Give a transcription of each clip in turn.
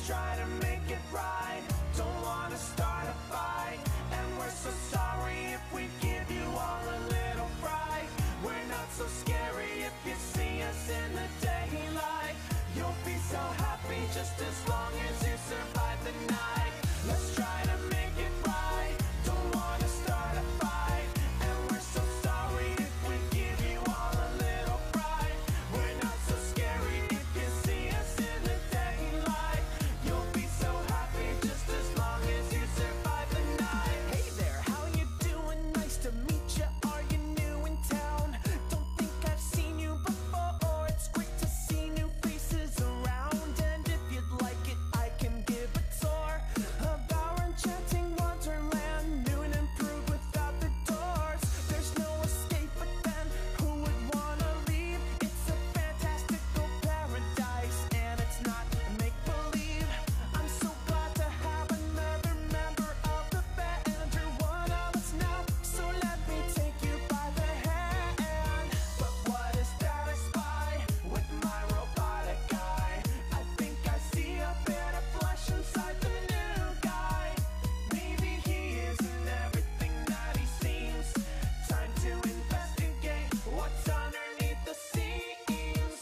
try to make it right. Don't wanna start a fight, and we're so sorry if we give you all a little fright. We're not so scary if you see us in the daylight. You'll be so happy just as long as you survive the night. Let's try to make it right. Don't wanna start a fight, and we're so sorry if we give you all a little fright. We're not so scary if you see us in the daylight. You'll be so happy just as long as you survive the night. Hey there, how you doing? Nice to meet you. Are you new in town? Don't think I've seen you before. It's great to see new faces around. And if you'd like it, I can give a tour of our enchanting wonderland. New and improved without the doors. There's no escape, but then who would wanna leave? It's a fantastical paradise, and it's not make-believe. I'm so glad to have another member of the band. You're one of us now, so let me take you by the hand. But what is that I spy with my robotic eye? I think I see a bit of flesh inside the new guy. Maybe he isn't everything that he seems. Time to investigate what's underneath the seams.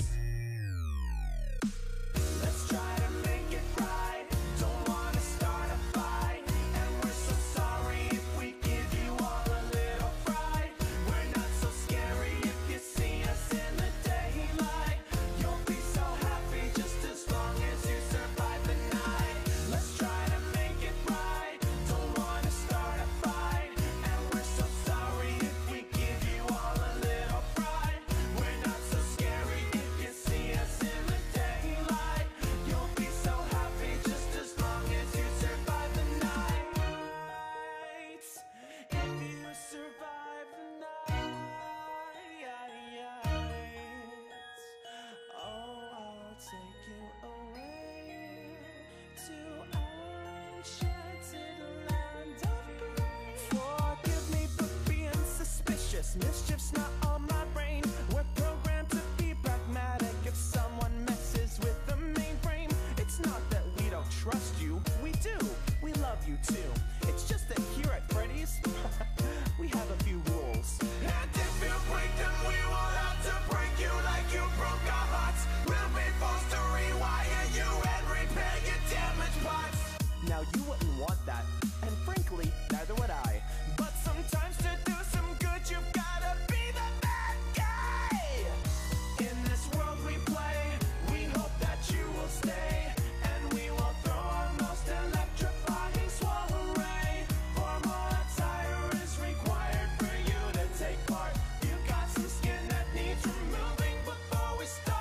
Let's try to make it right. Don't wanna start a fight, and we're so sorry if we give you all a little fright. We're not so scary if you see us in the daylight. You'll be so happy just as long as you survive the night. Let's try to make it right. Don't wanna start a fight, and we're so sorry if we give you all a little fright. We're not so scary if you see us in the daylight. You'll be so happy just as long as you survive the night. If you survive the night, oh, I'll take you away to our enchanted land of grace. Forgive me for being suspicious. Mischief's not on my brain. We're programmed to be pragmatic. If someone messes with the main frame, it's not that we don't trust you. We do. We love you too. It's just that here at Freddy's, we have a few rules. And if you break them, we will have to break you like you broke our hearts. We'll be forced to rewire you and repair your damaged parts. Now you wouldn't want that, and frankly, neither would I. But sometimes to do some good, you've gotta be the bad guy. In this world we play, we hope that you will stay, and we will throw our most electrifying soiree. For more attire is required for you to take part. You got some skin that needs removing before we start.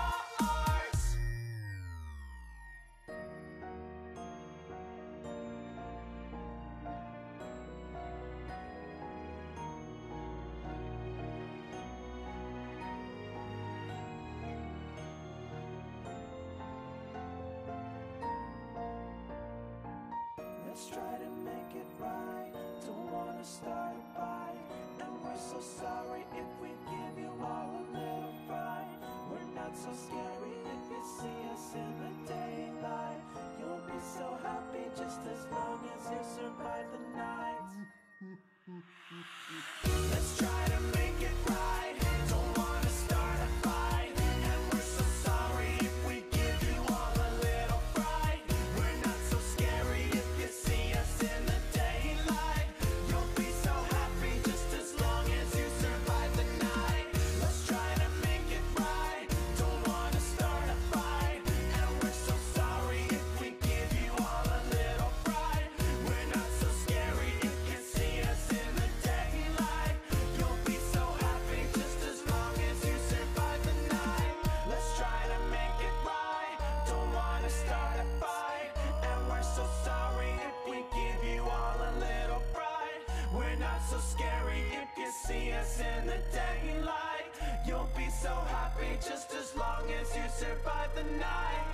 Let's try to make it right. Don't wanna start a fight, and we're so sorry if we give you all a little fright. We're not so scary if you see us in the daylight. You'll be so happy just as long as you survive the night. Let's try to make it right. Don't wanna start a fight, and we're so sorry if we give you all a little fright. We're not so scary if you see us in the daylight. You'll be so happy just as long as you survive the night. Let's try to make it right. Don't wanna start a fight, and we're so sorry if we give you all a little fright. We're not so scary if you see us in the daylight. You'll be so happy just as long as you survive the night. Let's try to make it right. Don't wanna start a fight, and we're so sorry if we give you all a little fright. We're not so scary if you see us in the daylight. You'll be so happy just as long as you survive the night.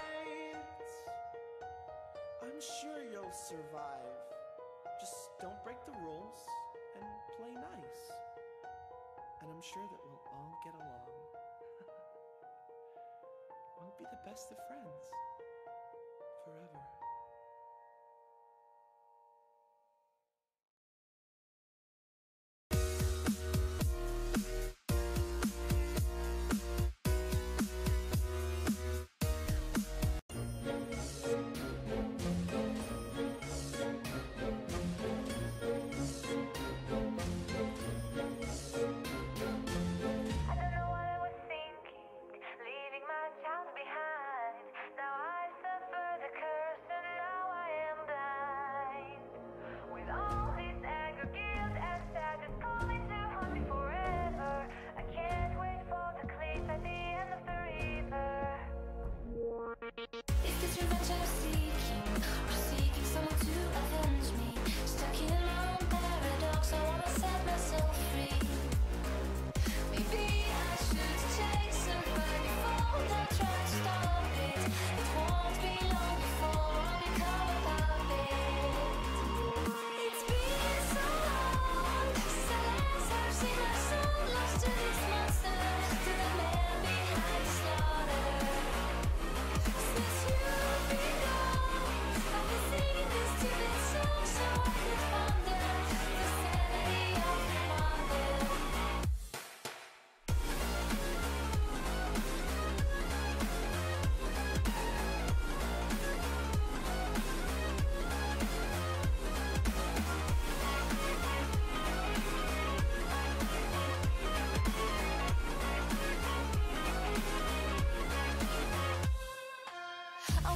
I'm sure you'll survive. Just don't break the rules and play nice. And I'm sure that we'll all get along. We'll be the best of friends forever.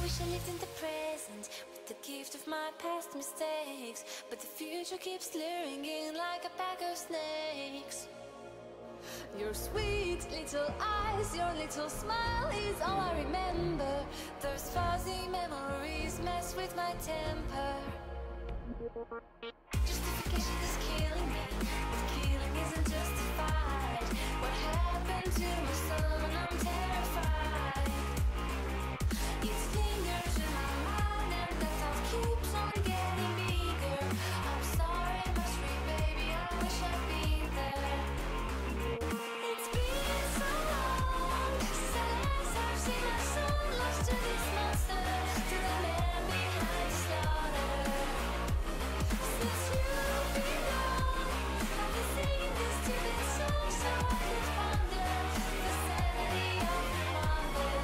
wish I lived in the present with the gift of my past mistakes, but the future keeps luring in like a pack of snakes. Your sweet little eyes, your little smile is all I remember. Those fuzzy memories mess with my temper. Justification is killing me, but killing isn't justified. What happened to my son? I'm terrified. It lingers in my mind and the thought keeps on getting bigger. I'm sorry, mushroom baby, I wish I'd been there. It's been so long since I've seen my son lost to this monster, to the man behind the slaughter. Since you've been gone, I've been singing this stupid song so I could ponder the sanity of my wonder.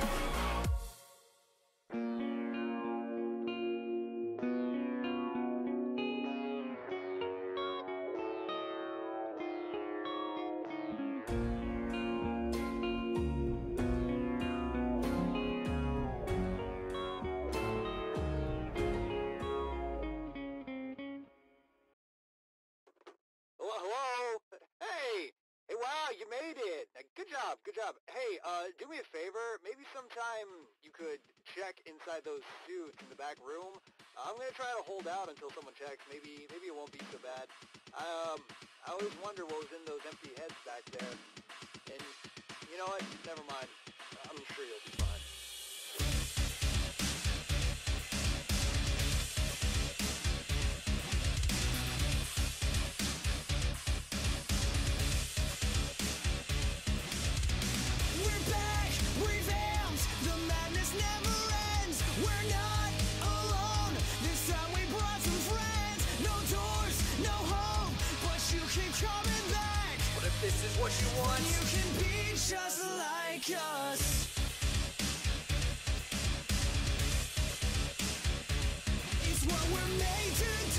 Hello, hello? Hey! Hey, wow, you made it! Good job, good job. Hey, do me a favor. Maybe sometime you could check inside those suits in the back room. I'm gonna try to hold out until someone checks. Maybe it won't be so bad. I always wonder what was in those empty heads back there. And, you know what? Never mind. I'm sure you'll be fine. We're back, revamped, the madness never ends. We're not alone, this time we brought some friends. No doors, no home, but you keep coming back. What if this is what you want? You can be just like us. It's what we're made to